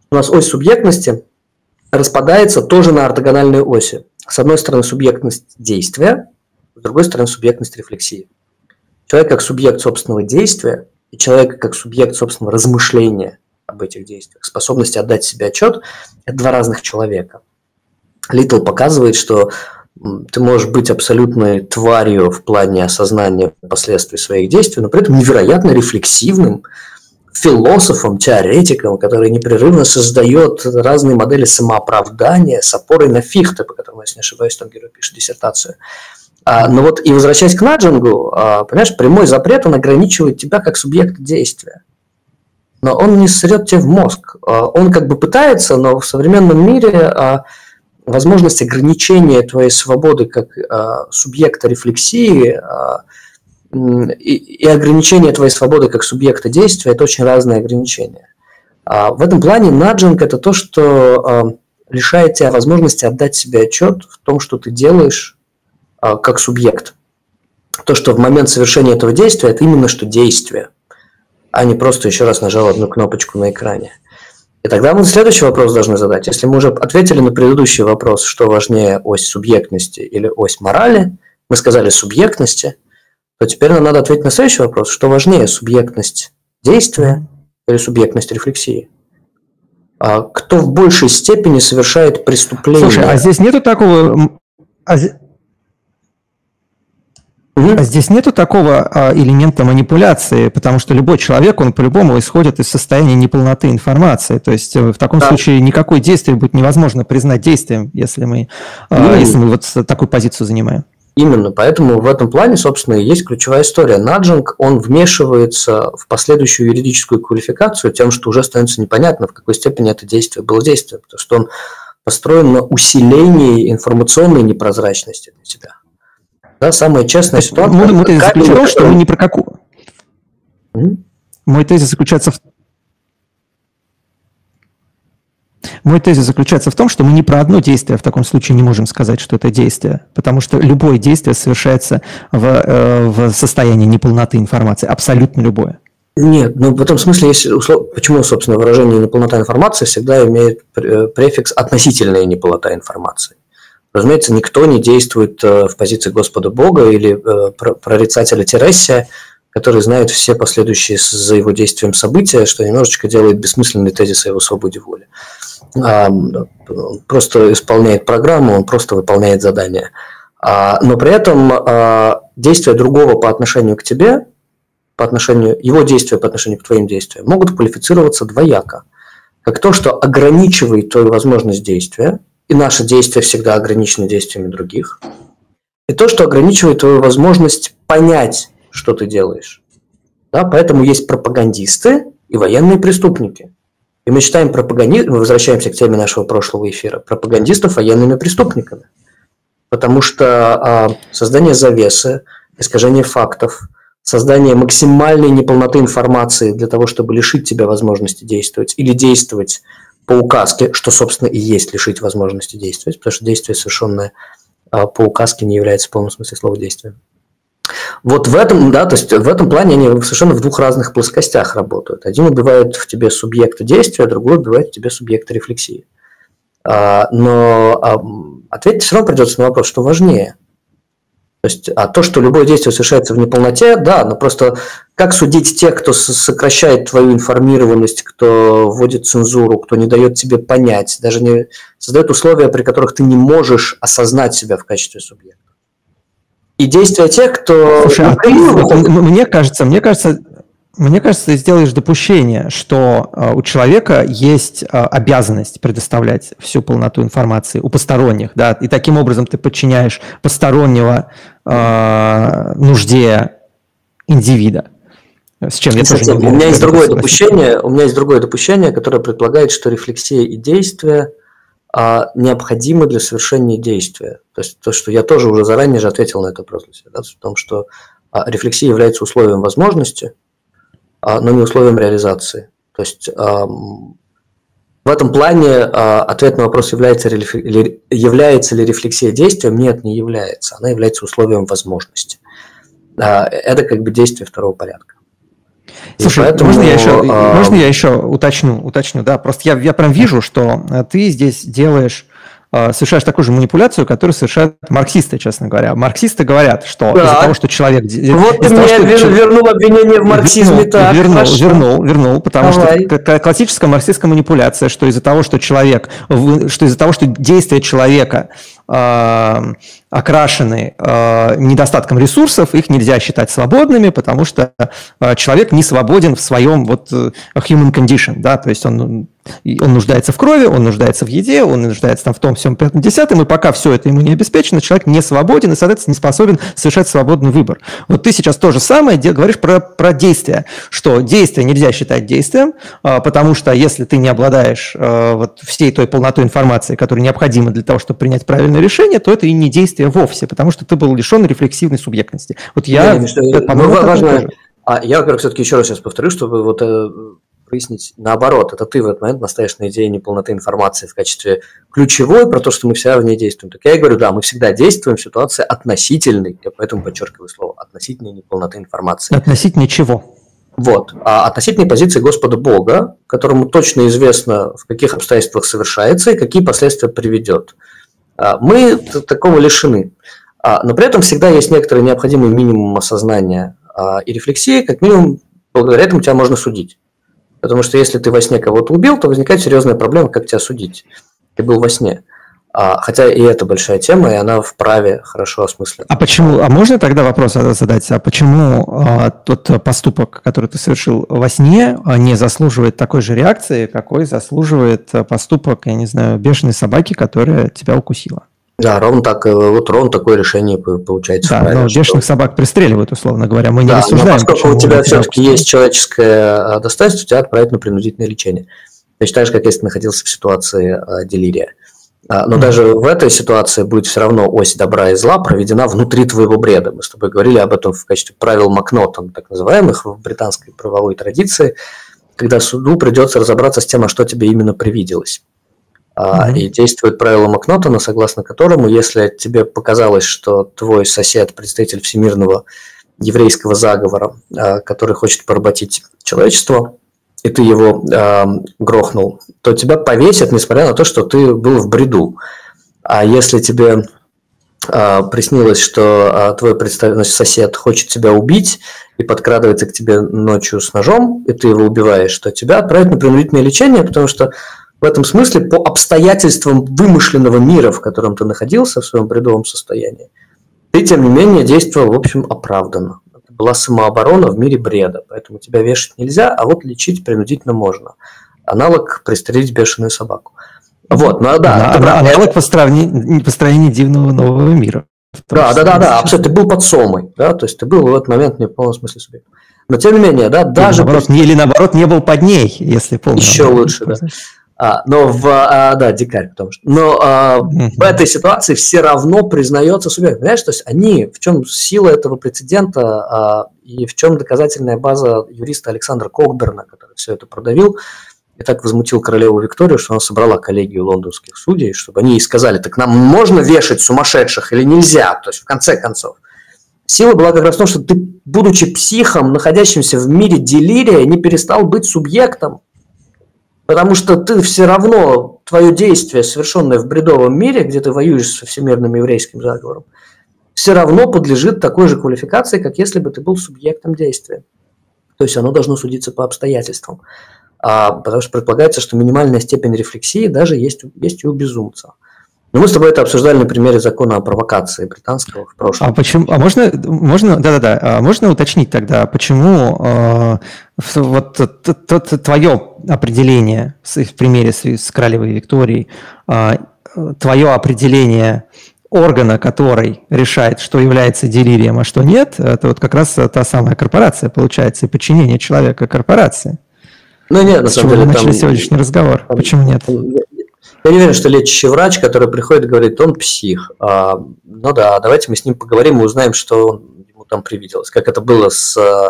у нас ось субъектности распадается тоже на ортогональные оси. С одной стороны, субъектность действия, с другой стороны, субъектность рефлексии. Человек как субъект собственного действия и человек как субъект собственного размышления об этих действиях, способности отдать себе отчет – это два разных человека. Литтл показывает, что ты можешь быть абсолютной тварью в плане осознания последствий своих действий, но при этом невероятно рефлексивным философом, теоретиком, который непрерывно создает разные модели самооправдания с опорой на Фихте, по которому, если не ошибаюсь, там герой пишет диссертацию. Но вот и возвращаясь к наджингу, понимаешь, прямой запрет, он ограничивает тебя как субъект действия. Но он не срет тебе в мозг. Он как бы пытается, но в современном мире возможность ограничения твоей свободы как субъекта рефлексии и ограничение твоей свободы как субъекта действия – это очень разные ограничения. В этом плане наджинг – это то, что лишает тебя возможности отдать себе отчет в том, что ты делаешь как субъект. То, что в момент совершения этого действия – это именно что действие, а не просто еще раз нажал одну кнопочку на экране. И тогда мы следующий вопрос должны задать. Если мы уже ответили на предыдущий вопрос, что важнее, ось субъектности или ось морали, мы сказали субъектности, то теперь нам надо ответить на следующий вопрос, что важнее, субъектность действия или субъектность рефлексии? Кто в большей степени совершает преступление? Слушай, а здесь нету такого... А здесь нету такого элемента манипуляции, потому что любой человек, он по-любому исходит из состояния неполноты информации. То есть в таком случае никакое действие будет невозможно признать действием, если мы вот такую позицию занимаем. Именно, поэтому в этом плане, собственно, и есть ключевая история. Наджинг, он вмешивается в последующую юридическую квалификацию тем, что уже становится непонятно, в какой степени это действие было действием, потому что он построен на усилении информационной непрозрачности для тебя. Да, самая честная ситуация. Мой тезис заключается в том, что мы не про какую. Мой тезис заключается в том, что мы не про одно действие в таком случае не можем сказать, что это действие, потому что любое действие совершается в состоянии неполноты информации, абсолютно любое. Нет, ну в этом смысле есть почему, собственно, выражение неполнота информации всегда имеет префикс относительная неполнота информации. Разумеется, никто не действует в позиции Господа Бога или прорицателя Тересия, который знает все последующие за его действием события, что немножечко делает бессмысленный тезис о его свободе воли. Он просто исполняет программу, он просто выполняет задание. Но при этом действия другого по отношению к тебе, его действия по отношению к твоим действиям могут квалифицироваться двояко. Как то, что ограничивает твою возможность действия, и наши действия всегда ограничены действиями других. И то, что ограничивает твою возможность понять, что ты делаешь. Да, поэтому есть пропагандисты и военные преступники. И мы считаем мы возвращаемся к теме нашего прошлого эфира, пропагандистов военными преступниками. Потому что создание завесы, искажение фактов, создание максимальной неполноты информации для того, чтобы лишить тебя возможности действовать или действовать по указке, что, собственно, и есть лишить возможности действовать, потому что действие, совершенное по указке, не является в полном смысле слова действием. Вот в этом, да, то есть в этом плане они совершенно в двух разных плоскостях работают. Один убивает в тебе субъекта действия, другой убивает в тебе субъекта рефлексии. Но ответить все равно придется на вопрос, что важнее. То есть, то, что любое действие совершается в неполноте, да, но просто как судить тех, кто сокращает твою информированность, кто вводит цензуру, кто не дает тебе понять, даже не создает условия, при которых ты не можешь осознать себя в качестве субъекта. И действия тех, кто... Слушай, мне кажется, ты сделаешь допущение, что у человека есть обязанность предоставлять всю полноту информации у посторонних, да, и таким образом ты подчиняешь постороннего нужде индивида. С чем я тоже не уверен. У меня есть другое допущение, которое предполагает, что рефлексия и действие необходимы для совершения действия. То есть то, что я тоже уже заранее же ответил на этот вопрос, да, в том, что рефлексия является условием возможности, но не условием реализации. То есть в этом плане ответ на вопрос, является ли рефлексия действием, нет, не является. Она является условием возможности. Это как бы действие второго порядка. Слушай, поэтому, можно я еще уточню, да, просто я прям вижу, что ты здесь совершаешь такую же манипуляцию, которую совершают марксисты, честно говоря. Марксисты говорят, что из-за того, что человек... Вот ты мне вернул обвинение в марксизме, так. Вернул, потому что классическая марксистская манипуляция, что из-за того, что действия человека окрашены недостатком ресурсов, их нельзя считать свободными, потому что человек не свободен в своем human condition, да, то есть он нуждается в крови, он нуждается в еде, он нуждается там в том, всем, пятом, десятом, и пока все это ему не обеспечено, человек не свободен и, соответственно, не способен совершать свободный выбор. Вот ты сейчас то же самое говоришь про действия, что действие нельзя считать действием, потому что если ты не обладаешь всей той полнотой информации, которая необходима для того, чтобы принять правильное решение, то это и не действие вовсе, потому что ты был лишен рефлексивной субъектности. Вот я, во-первых, все-таки еще раз сейчас повторю, чтобы прояснить. Наоборот, это ты в этот момент настоишь на идее неполноты информации в качестве ключевой, про то, что мы всегда в ней действуем. Так я и говорю, да, мы всегда действуем в ситуации относительной, я поэтому подчеркиваю слово, относительной неполноты информации. Относительно чего? Вот. А относительной позиции Господа Бога, которому точно известно, в каких обстоятельствах совершается и какие последствия приведет. Мы такого лишены. Но при этом всегда есть некоторый необходимый минимум осознания и рефлексии, как минимум, благодаря этому тебя можно судить. Потому что если ты во сне кого-то убил, то возникает серьезная проблема, как тебя судить. Ты был во сне. Хотя и это большая тема, и она вправе хорошо осмыслена. А почему? А можно тогда вопрос задать? А почему тот поступок, который ты совершил во сне, не заслуживает такой же реакции, какой заслуживает поступок, я не знаю, бешеной собаки, которая тебя укусила? Да, ровно такое решение получается. Да, но бешеных собак пристреливают, условно говоря, мы не рассуждаем. Но поскольку у тебя все-таки есть человеческое достоинство, тебя отправят на принудительное лечение. Точно так же, как если ты находился в ситуации делирия. Но даже в этой ситуации будет все равно ось добра и зла проведена внутри твоего бреда. Мы с тобой говорили об этом в качестве правил Макнотон, так называемых, в британской правовой традиции, когда суду придется разобраться с тем, а что тебе именно привиделось. И действует правило Макнотона, согласно которому, если тебе показалось, что твой сосед, представитель всемирного еврейского заговора, который хочет поработить человечество, и ты его грохнул, то тебя повесят, несмотря на то, что ты был в бреду. А если тебе приснилось, что твой сосед хочет тебя убить и подкрадывается к тебе ночью с ножом, и ты его убиваешь, то тебя отправят на принудительное лечение, потому что в этом смысле по обстоятельствам вымышленного мира, в котором ты находился в своем бредовом состоянии, ты, тем не менее, действовал, в общем, оправданно. Это была самооборона в мире бреда, поэтому тебя вешать нельзя, а вот лечить принудительно можно. Аналог пристрелить бешеную собаку. Вот, ну да. Аналог построения дивного нового мира. Да, абсолютно. Ты был под сомой, да, то есть ты был в этот момент не в полном смысле субъектом. Но тем не менее, да, даже... Или наоборот, не был под ней, если полный. Еще лучше, да. Дикарь, потому что. Но в этой ситуации все равно признается субъект. Понимаешь, то есть в чем сила этого прецедента и в чем доказательная база юриста Александра Кокберна, который все это продавил и так возмутил королеву Викторию, что она собрала коллегию лондонских судей, чтобы они ей сказали, так нам можно вешать сумасшедших или нельзя, то есть в конце концов. Сила была как раз в том, что ты, будучи психом, находящимся в мире делирия, не перестал быть субъектом. Потому что ты все равно, твое действие, совершенное в бредовом мире, где ты воюешь со всемирным еврейским заговором, все равно подлежит такой же квалификации, как если бы ты был субъектом действия. То есть оно должно судиться по обстоятельствам. Потому что предполагается, что минимальная степень рефлексии даже есть и у безумца. Но мы с тобой это обсуждали на примере закона о провокации британского в прошлом. Можно уточнить тогда, почему твое определение в примере с королевой Викторией, твое определение органа, который решает, что является делирием, а что нет, это вот как раз та самая корпорация, получается, и подчинение человека корпорации. Ну нет, на самом деле, мы начали сегодняшний разговор. Почему нет? Я не уверен, что лечащий врач, который приходит и говорит, он псих. Ну да, давайте мы с ним поговорим и узнаем, что ему там привиделось. Как это было с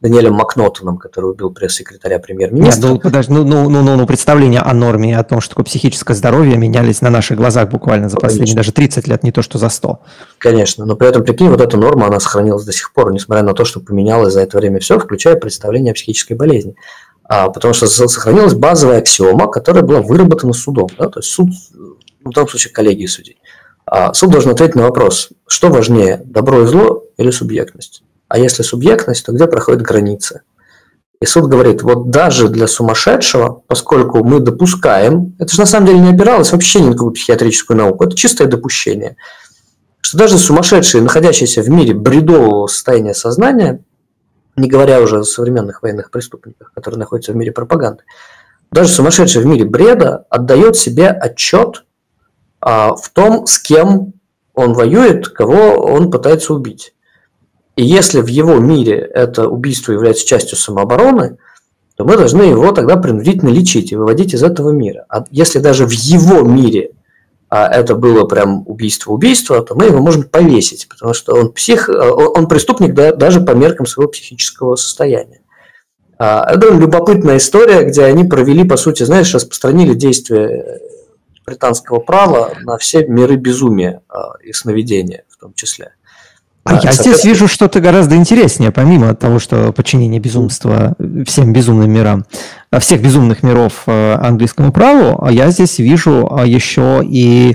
Даниэлем Макнотоном, который убил пресс-секретаря премьер-министра. Нет, подожди, представления о норме, о том, что такое психическое здоровье, менялись на наших глазах буквально за последние даже 30 лет, не то что за 100. Конечно, но при этом, прикинь, вот эта норма, она сохранилась до сих пор, несмотря на то, что поменялось за это время все, включая представление о психической болезни. Потому что сохранилась базовая аксиома, которая была выработана судом. Да? То есть суд, в данном случае коллегии судей. Суд должен ответить на вопрос, что важнее, добро и зло или субъектность? А если субъектность, то где проходит граница? И суд говорит, вот даже для сумасшедшего, поскольку мы допускаем, это же на самом деле не опиралось вообще ни на какую психиатрическую науку, это чистое допущение, что даже сумасшедшие, находящиеся в мире бредового состояния сознания, не говоря уже о современных военных преступниках, которые находятся в мире пропаганды, даже сумасшедший в мире бреда отдает себе отчет в том, с кем он воюет, кого он пытается убить. И если в его мире это убийство является частью самообороны, то мы должны его тогда принудительно лечить и выводить из этого мира. А если даже в его мире это было прям убийство, то мы его можем повесить, потому что он преступник даже по меркам своего психического состояния. Это любопытная история, где они провели, по сути, знаешь, распространили действия британского права на все миры безумия и сновидения в том числе. Я здесь вижу что-то гораздо интереснее, помимо того, что подчинение безумства всем безумным мирам, всех безумных миров английскому праву, я здесь вижу еще и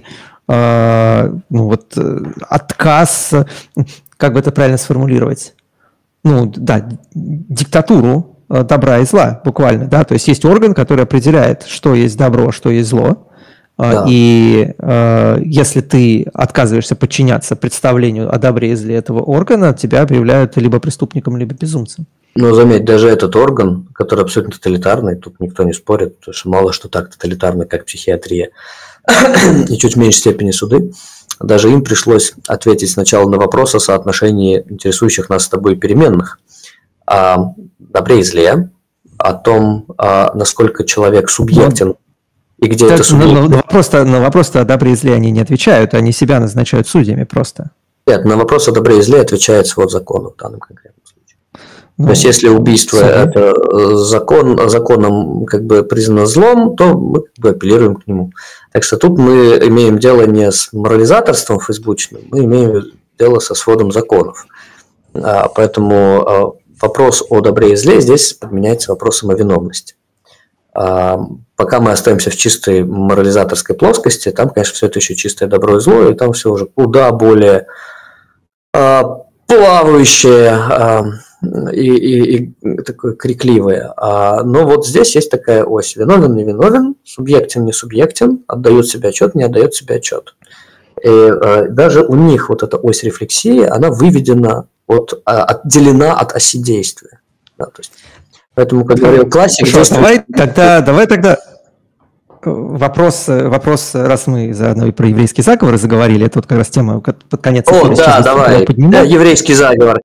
отказ, как бы это правильно сформулировать, диктатуру добра и зла, буквально, да, то есть орган, который определяет, что есть добро, что есть зло. Да. И если ты отказываешься подчиняться представлению о добре и зле этого органа, тебя объявляют либо преступником, либо безумцем. Но заметь, даже этот орган, который абсолютно тоталитарный, тут никто не спорит, потому что мало что так тоталитарно, как психиатрия, и чуть в меньшей степени суды, даже им пришлось ответить сначала на вопрос о соотношении интересующих нас с тобой переменных, о добре и зле, о том, насколько человек субъектен. И где это на вопрос о добре и зле они не отвечают, они себя назначают судьями просто. Нет, на вопрос о добре и зле отвечает свод закона в данном конкретном случае. То есть, если убийство это законом как бы признано злом, то мы как бы апеллируем к нему. Так что тут мы имеем дело не с морализаторством фейсбучным, мы имеем дело со сводом законов. Поэтому вопрос о добре и зле здесь подменяется вопросом о виновности. Пока мы остаемся в чистой морализаторской плоскости, там, конечно, все это еще чистое добро и зло, и там все уже куда более плавающее и такое крикливое. Но вот здесь есть такая ось. Виновен, не виновен, субъектен, не субъектен, отдает себе отчет, не отдает себе отчет. И даже у них вот эта ось рефлексии, она выведена, отделена от оси действия. Да, то есть, поэтому, как говорил классик... Давай тогда вопрос, раз мы заодно и про еврейский заговор заговорили, это вот как раз тема под конец. Давай, еврейский заговор.